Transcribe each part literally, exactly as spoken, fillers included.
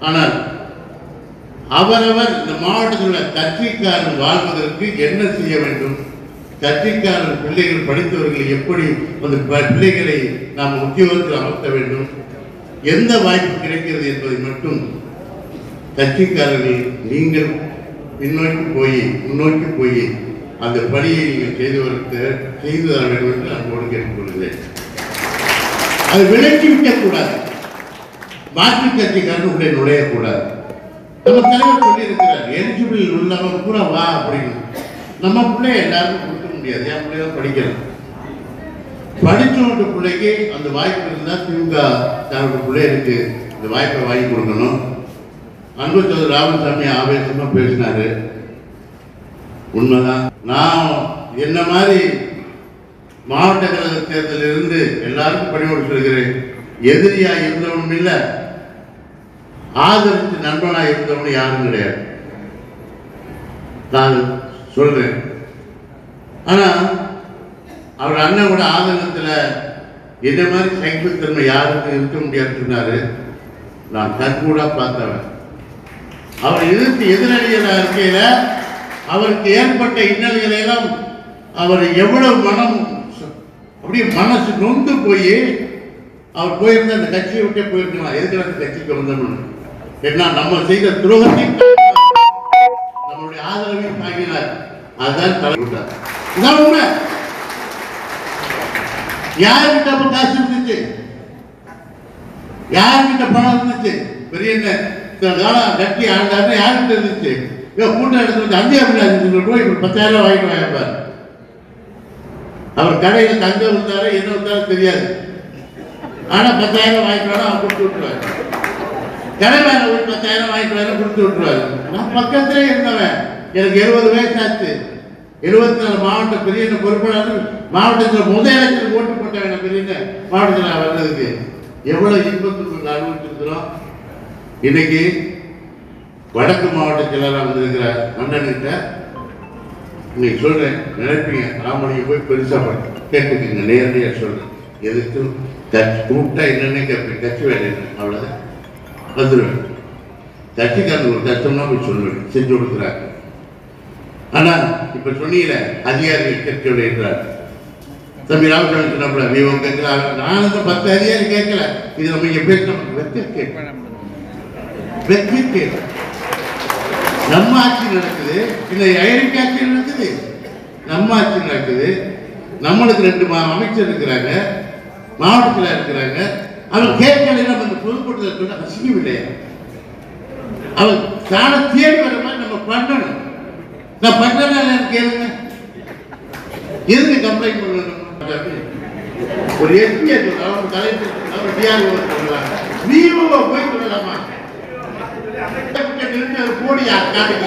ஆனால் அவரவர் இந்த மாவட்டத்தில் உள்ள கட்சிக்காரன் வாழ்வதற்கு என்ன செய்ய வேண்டும், கட்சிக்காரன் பிள்ளைகள் படித்தவர்கள் எப்படி அந்த பிள்ளைகளை நாம் உத்தியோகத்தில் அமர்த்த வேண்டும், எந்த வாய்ப்பு கிடைக்கிறது என்பதை மட்டும் கட்சிக்காரர்கள் நீங்கள் பின்னோக்கி போய் முன்னோக்கி போய் அந்த பணியை நீங்கள் செய்து வர செய்து தர வேண்டும் என்று அன்போடு கேட்டுக்கொள்கிறேன். அது விலக்கி விட்டக்கூடாது, மாற்று கட்சிக்காரன் உள்ளே நுழையக்கூடாது. நம்ம தலைவர் சொல்லி இருக்கிறார், எலிஜிபிள் உள்ளவன் கூட வா அப்படின்னு. நம்ம பிள்ளை எல்லாருக்கும் கொடுக்க முடியாது, என் பிள்ளை தான் படிக்கணும். படிச்சவங்க பிள்ளைக்கு அந்த வாய்ப்பு இருந்தால் திமுக தன்னோட பிள்ளைகளுக்கு இந்த வாய்ப்பை வாங்கி கொடுக்கணும். அன்பு சோதர் ராமசாமி ஆவேசமா பேசினாரு, உண்மைதான். நான் என்ன மாதிரி மாவட்ட கழக தேர்தலில் இருந்து எல்லாருக்கும் பணியோடு சொல்கிறேன், எதிரியா இருந்தவனும் இல்லை, ஆதரித்து நண்பனா இருந்தவனும் யாரும் கிடையாது, நான் சொல்றேன். ஆனா அவர் அண்ணன் கூட ஆதங்கத்தில் என்ன மாதிரி சைக்கிள்தன்மை யாருக்கும் இருக்க முடியாதுன்னு சொன்னாரு. நான் கண்கூடா பார்த்தவன். அவர் எதிர்த்து எதிரணியலா இருக்கையில அவருக்கு ஏற்பட்ட இன்னல்களை எல்லாம் அவர் எவ்வளவு மனம் அப்படியே மனசு நொந்து போய் அவர் போயிருந்த அந்த கட்சியை விட்டே போயிருக்கலாம். எதுக்கு அந்த கட்சிக்கு வந்தோம்னு என்ன நம்ம செய்த துரோகத்தையும் நம்மளுடைய ஆதரவையும் தாங்கினார். அதுதான் தலைவிட்டார். இதான் உண்மை. யாருக்கிட்ட அப்ப காசு இருந்துச்சு, யாருக்கிட்ட பணம் இருந்துச்சு, பெரிய காலம் கட்டி ஆண்டாரு யாருக்கிட்ட இருந்துச்சு, கூட்டம் எடுத்து அந்தியா போய் பத்தாயிரம் வாங்கிட்டு வாங்கிப்பார். அவர் கடையில தங்க வந்தாரு என்ன வந்தாலும் தெரியாது, ஆனா பத்தாயிரம் வாங்கிட்டு வர அவர் கொடுத்து விட்டுருவாரு. கடை மேல ஒரு பத்தாயிரம் வாங்கிட்டு வர கொடுத்து விட்டுருவாரு. நான் பக்கத்திலே இருந்தவன், எனக்கு எழுபது வயசு ஆச்சு. எழுபத்தி நாலு மாவட்ட பெரிய பொறுப்பாளர், மாவட்டத்தில் முதல் இடத்தில் ஓட்டு போட்டாங்க பெரிய மாவட்டத்தில் வர்றதுக்கு எவ்வளவு இன்பத்துக்கு அனுபவிச்சிருக்கிறோம். இன்னைக்கு வடக்கு மாவட்ட செயலராக வந்திருக்கிற அண்ணன்கிட்ட இன்னைக்கு சொல்றேன், நினைப்பீங்க ராமணியை போய் பெருசா கேட்டுக்கீங்க, நேரடியாக சொல்றேன். எதுக்கும் கட்சி கூப்பிட்டா என்னென்ன கேட்பேன், கட்சி வேலை என்ன அவ்வளோதான் வந்துடுவேன். கட்சிக்காரங்க ஒரு கஷ்டம்னா போய் சொல்லுவேன், செஞ்சு கொடுக்குறாங்க. ஆனா இப்ப சொன்னீங்க அதிகாரிகள் கேட்க என்றார் தம்பி ராமசாமி சொன்னாப்புல, நீங்க கேட்கல, நான் இந்த பத்து அதிகாரி கேட்கல, இது நம்ம இங்க பேசணும். நம்ம ஆட்சி நடக்குது, இந்த ஐடி ஆட்சி நடக்குது, நம்ம ஆட்சி நடக்குது. நம்மளுக்கு ரெண்டு அமைச்சர் இருக்கிறாங்க, மாவட்டத்தில் இருக்கிறாங்க. அவன் கேட்கல, நம்ம இந்த பொதுக்கூட்டத்தில் சொன்ன அசிங்கம் இல்லையா? அவன் தான தேடி வர மாதிரி நம்ம பண்ணணும். நான் பண்றேன்னா கேளுங்க, எதுக்கு கம்ப்ளைண்ட் பண்ணணும்? ஒரு எஸ்பியை சொல்லலாம், தலைவர் அவர் டிஆர்ஓ சொல்லலாம், விஓ போய் சொல்லலாமா? போடியா காட்டுங்க,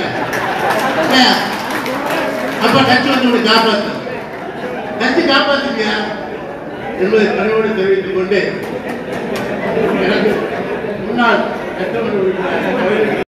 அப்ப கட்சி வந்து காப்பாத்து, கட்சி காப்பாத்துங்க என்பதை பணியோடு தெரிவித்துக் கொண்டு எனக்கு முன்னாள் சட்டமன்ற